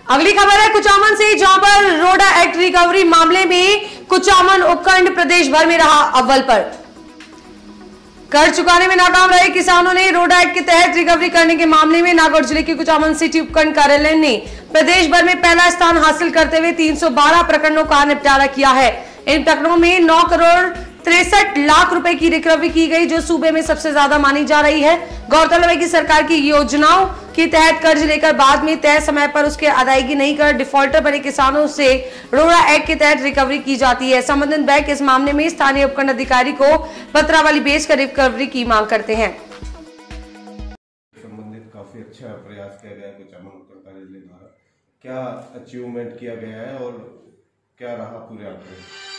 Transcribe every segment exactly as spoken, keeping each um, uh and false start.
अगली खबर है कुचामन से, जहां पर रोडा एक्ट रिकवरी मामले में कुचामन उपखंड प्रदेश भर में रहा अव्वल पर। कर चुकाने में नाकाम रहे किसानों ने रोडा एक्ट के तहत रिकवरी करने के मामले में नागौर जिले के कुचामन सिटी उपखंड कार्यालय ने प्रदेश भर में पहला स्थान हासिल करते हुए तीन सौ बारह प्रकरणों का निपटारा किया है। इन प्रकरणों में नौ करोड़ तिरसठ लाख रुपए की रिकवरी की गई, जो सूबे में सबसे ज्यादा मानी जा रही है। गौरतलब है कि सरकार की योजनाओं के तहत कर्ज लेकर बाद में तय समय पर उसके अदायगी नहीं कर डिफॉल्टर बने किसानों से रोडा एक्ट के तहत रिकवरी की जाती है। संबंधित बैंक इस मामले में स्थानीय उपखंड अधिकारी को पत्रावली भेज कर रिकवरी की मांग करते हैं। संबंधित काफी अच्छा प्रयास किया गया है कुचामन उपखंड कार्यालय द्वारा। क्या अचीवमेंट किया गया है और क्या रहा पूरे आंकड़े?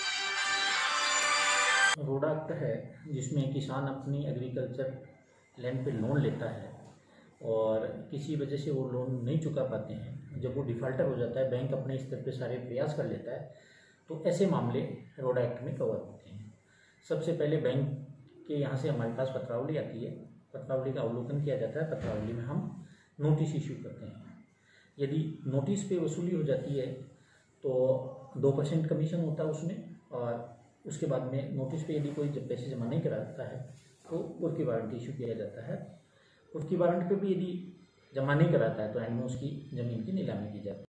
रोडा एक्ट है जिसमें किसान अपनी एग्रीकल्चर लैंड पे लोन लेता है और किसी वजह से वो लोन नहीं चुका पाते हैं। जब वो डिफॉल्टर हो जाता है, बैंक अपने स्तर पे सारे प्रयास कर लेता है, तो ऐसे मामले रोडा एक्ट में कवर होते हैं। सबसे पहले बैंक के यहाँ से हमारे पास पत्रावली आती है, पत्रावली का अवलोकन किया जाता है, पत्रावली में हम नोटिस इशू करते हैं। यदि नोटिस पे वसूली हो जाती है तो दो परसेंट कमीशन होता है उसमें, और उसके बाद में नोटिस पे यदि कोई जब पैसे जमा नहीं कराता है तो उसकी वारंटी इशू किया जाता है। उसकी वारंटी पे भी यदि जमा नहीं कराता है तो एंड में उसकी ज़मीन की नीलामी की जाती है।